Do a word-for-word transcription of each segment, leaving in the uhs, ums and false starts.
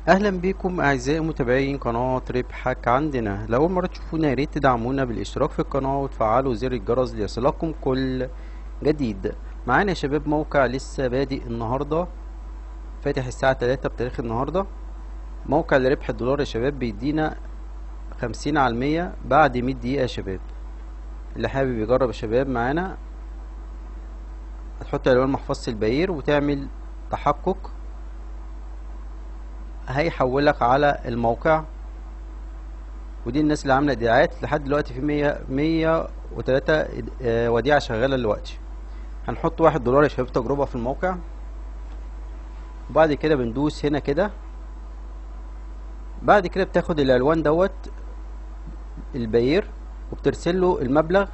اهلا بكم اعزائي متابعين قناة ربحك عندنا. لو اول مرة تشوفونا يا ريت تدعمونا بالاشتراك في القناة وتفعلوا زر الجرس ليصلكم كل جديد. معانا يا شباب موقع لسه بادئ النهاردة، فاتح الساعة تلاتة بتاريخ النهاردة. موقع لربح الدولار يا شباب بيدينا خمسين على المية بعد مية دقيقة يا شباب. اللي حابب يجرب يا شباب معانا هتحط عنوان محفظة البير وتعمل تحقق، هيحولك على الموقع. ودي الناس اللي عامله ايداعات لحد دلوقتي في مية مية وتلاتة وديعه شغاله دلوقتي. هنحط واحد دولار يا شباب تجربه في الموقع، وبعد كده بندوس هنا كده. بعد كده بتاخد الالوان دوت البير وبترسل له المبلغ.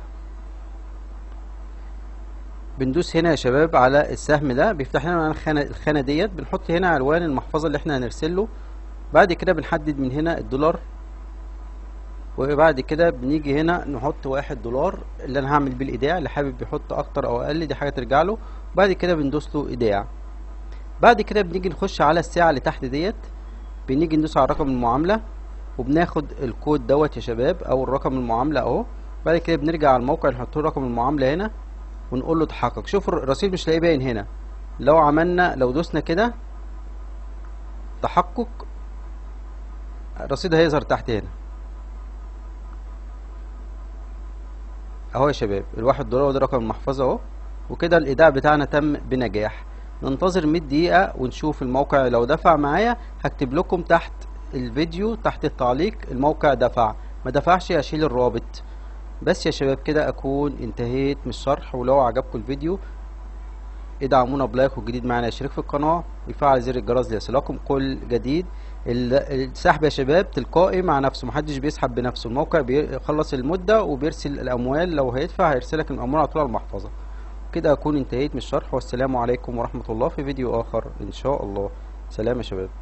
بندوس هنا يا شباب على السهم ده بيفتح لنا الخانه الخانه ديت، بنحط هنا عنوان المحفظه اللي احنا هنرسله. بعد كده بنحدد من هنا الدولار، وبعد كده بنيجي هنا نحط واحد دولار اللي انا هعمل بيه الايداع. اللي حابب يحط اكتر او اقل دي حاجه ترجع له. بعد كده بندوس له ايداع. بعد كده بنيجي نخش على الساعه اللي تحت ديت، بنيجي ندوس على رقم المعامله وبناخد الكود دوت يا شباب او الرقم المعامله اهو. بعد كده بنرجع على الموقع نحط له رقم المعامله هنا ونقول له تحقق. شوفوا الرصيد مش لاقيه باين هنا. لو عملنا لو دوسنا كده تحقق الرصيد هيظهر تحت هنا اهو يا شباب. الواحد دولار وده رقم المحفظة اهو. وكده الايداع بتاعنا تم بنجاح. ننتظر مية دقيقة ونشوف الموقع لو دفع معايا. هكتب لكم تحت الفيديو تحت التعليق الموقع دفع، ما دفعش هشيل الرابط. بس يا شباب كده اكون انتهيت من الشرح. ولو عجبكم الفيديو ادعمونا بلايك، والجديد معانا يشترك في القناة ويفعل زر الجرس ليصلكم كل جديد. السحب يا شباب تلقائي مع نفسه، محدش بيسحب بنفسه. الموقع بيخلص المدة وبيرسل الأموال، لو هيدفع هيرسلك الأموال على طول على المحفظة. كده أكون انتهيت من الشرح، والسلام عليكم ورحمة الله في فيديو آخر إن شاء الله. سلام يا شباب.